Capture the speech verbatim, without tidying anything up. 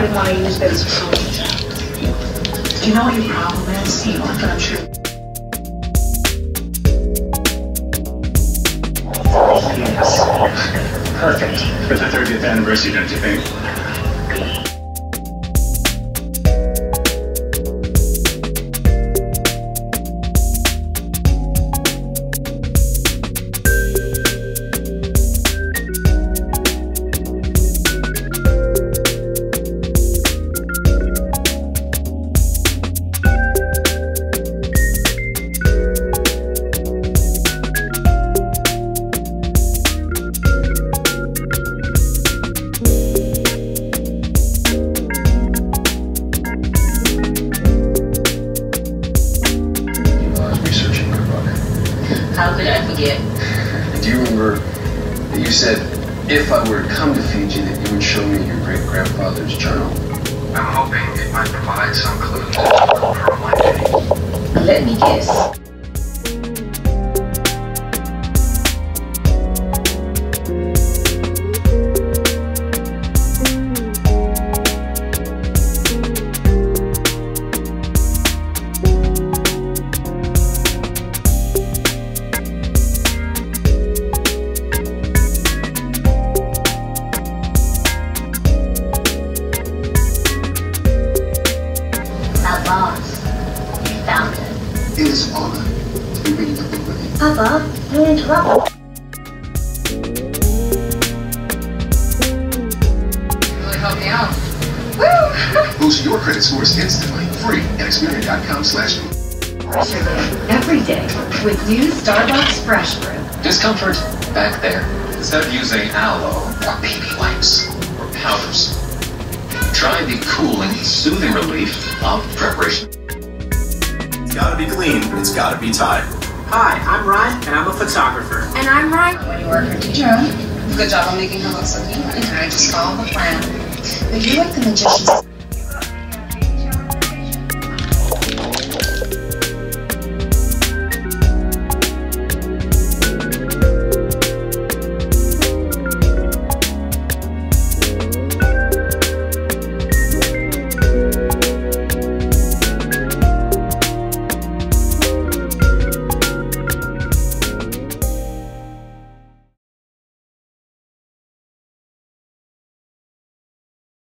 might want to use this for something. Do you know what your problem is? You know, but I'm sure. Yes. Perfect. For the thirtieth anniversary, don't you think? How could I forget? Do you remember that you said, if I were to come to Fiji, that you would show me your great-grandfather's journal? I'm hoping it might provide some clue for my day. Let me guess. Boss, you found it. It is an honor to be reading the book with you. Papa, you interrupt. Really helped me out. Woo! Boost your credit scores instantly. Free at Experian dot com slash Every day with new Starbucks Fresh Brew. Discomfort back there. Instead of using aloe or P P wipes or powders, try the cooling, soothing relief of preparation. It's gotta be clean, it's gotta be tied. Hi, I'm Ryan, and I'm a photographer. And I'm Ryan. When you work for teacher, good job on making her look so cute. And I just followed the plan. But you're like the magician's